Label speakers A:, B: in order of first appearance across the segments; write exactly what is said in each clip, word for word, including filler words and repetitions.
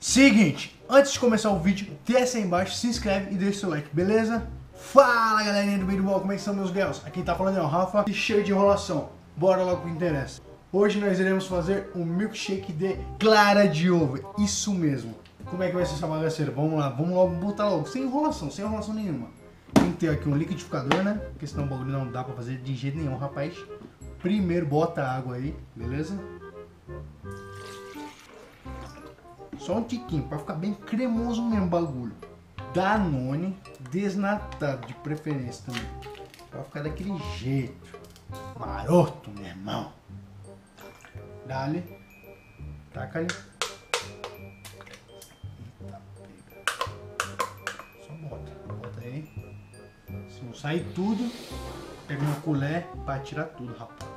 A: Seguinte, antes de começar o vídeo, desce aí embaixo, se inscreve e deixa o seu like, beleza? Fala galerinha do Beisebol, como é que são meus girls? Aqui tá falando é o Rafa, e cheio de enrolação. Bora logo pro que interessa. Hoje nós iremos fazer um milkshake de clara de ovo, isso mesmo. Como é que vai ser essa bagaceira? Vamos lá, vamos logo botar logo, sem enrolação, sem enrolação nenhuma. Tem que ter aqui um liquidificador, né? Porque senão o bagulho não dá pra fazer de jeito nenhum, rapaz. Primeiro bota a água aí, beleza? Só um tiquinho, pra ficar bem cremoso mesmo o bagulho. Danone desnatado, de preferência também. Pra ficar daquele jeito. Maroto, meu irmão. Dá-lhe. Taca-lhe. Eita, pega. Só bota. Bota aí. Se não sair tudo, pega uma colher pra tirar tudo, rapaz.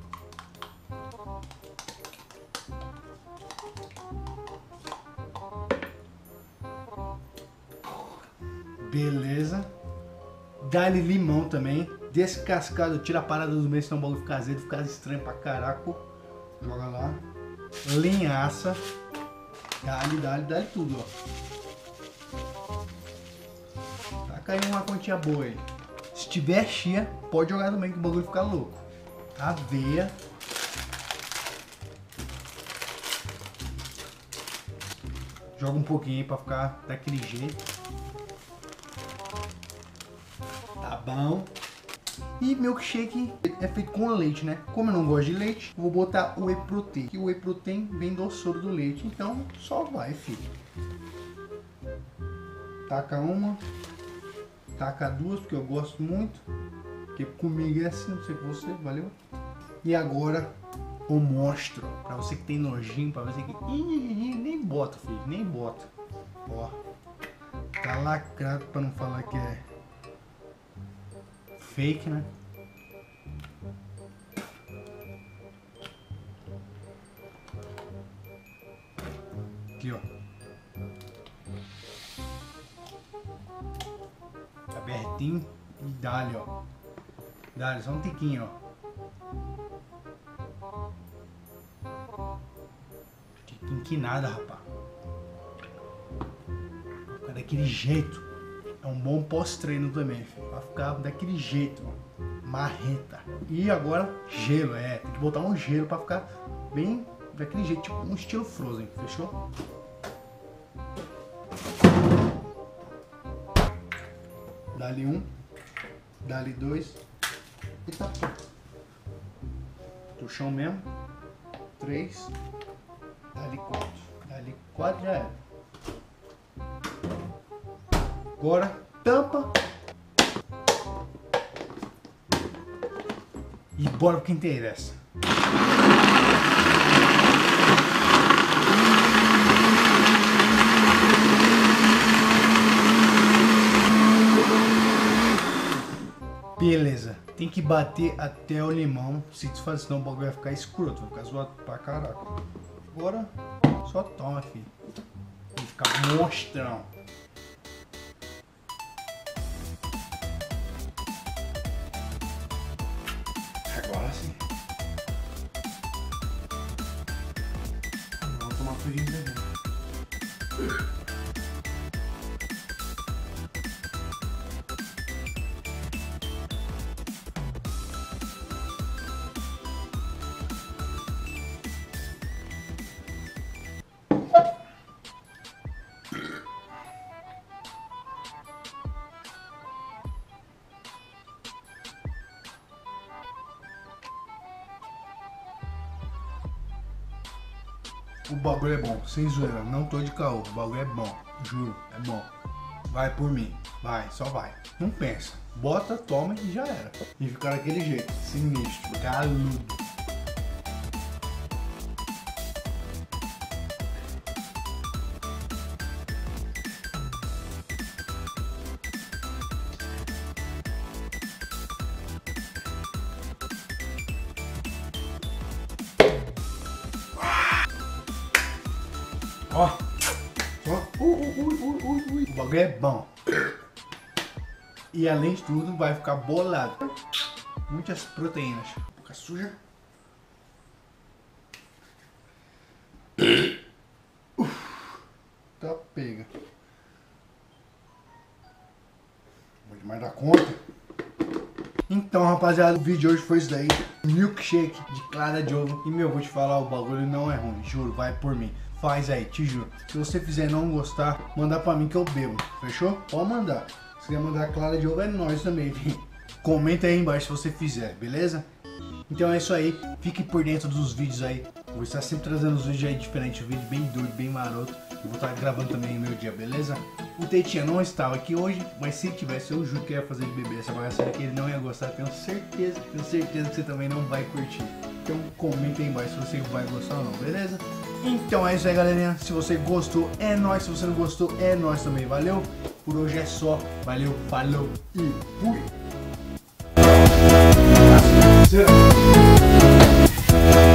A: Beleza. Dá-lhe limão também. Descascado, tira a parada do meio, senão o bagulho fica azedo, fica estranho pra caraca. Joga lá. Linhaça. Dá-lhe, dá-lhe, dá-lhe tudo, ó. Taca aí uma quantia boa aí. Se tiver chia, pode jogar também que o bagulho fica louco. Aveia. Joga um pouquinho aí pra ficar daquele jeito. Tá bom. E milkshake é feito com leite, né? Como eu não gosto de leite, eu vou botar o whey protein. Que o whey protein vem do soro do leite. Então, só vai, filho. Taca uma. Taca duas, porque eu gosto muito. Porque comigo é assim, não sei com você, valeu? E agora, o monstro. Pra você que tem nojinho, pra você que... Ih, nem bota, filho, nem bota. Ó. Tá lacrado pra não falar que é... fake, né? Aqui, ó. Abertinho e dá-lhe, ó. Dá-lhe, só um tiquinho, ó. Tiquinho que nada, rapaz. Vai ficar daquele jeito. É um bom pós-treino também, filho. Vai ficar daquele jeito, ó. Marreta. E agora, gelo, é. Tem que botar um gelo pra ficar bem daquele jeito, tipo um estilo Frozen, fechou? Dá-lhe um. Dá-lhe dois. E tá pronto. Do chão mesmo. Três. Dá-lhe quatro. Dá-lhe quatro já era. Agora, tampa. E bora pro que interessa. Beleza. Tem que bater até o limão se desfazer, senão o bagulho vai ficar escroto, vai ficar zoado pra caraca. Agora, só toma, filho. Vai ficar monstrão. Agora sim. Vamos tomar frio também. O bagulho é bom, sem zoeira, não tô de caô, o bagulho é bom, juro, é bom. Vai por mim, vai, só vai. Não pensa, bota, toma e já era. E fica daquele jeito, sinistro, galudo. Ó, ó, ui, ui, ui, ui, ui. O bagulho é bom. E além de tudo, vai ficar bolado. Muitas proteínas. Boca suja. Tá pega. Vou demais da conta. Então, rapaziada, o vídeo de hoje foi isso daí. Milkshake de clara de ovo. E, meu, vou te falar, o bagulho não é ruim. Juro, vai por mim. Faz aí, te juro. Se você fizer e não gostar, mandar pra mim que eu bebo. Fechou? Pode mandar. Se quiser mandar clara de ovo, é nóis também. Comenta aí embaixo se você fizer, beleza? Então é isso aí. Fique por dentro dos vídeos aí. Vou estar sempre trazendo os vídeos aí diferentes. Um vídeo bem doido, bem maroto. Eu vou estar gravando também no meu dia, beleza? O Teitinha não estava aqui hoje, mas se tivesse, eu juro que eu ia fazer de bebê essa bagaceira que ele não ia gostar. Tenho certeza, tenho certeza que você também não vai curtir. Então comenta aí embaixo se você vai gostar ou não, beleza? Então é isso aí, galerinha. Se você gostou, é nóis. Se você não gostou, é nóis também. Valeu? Por hoje é só. Valeu, falou e fui!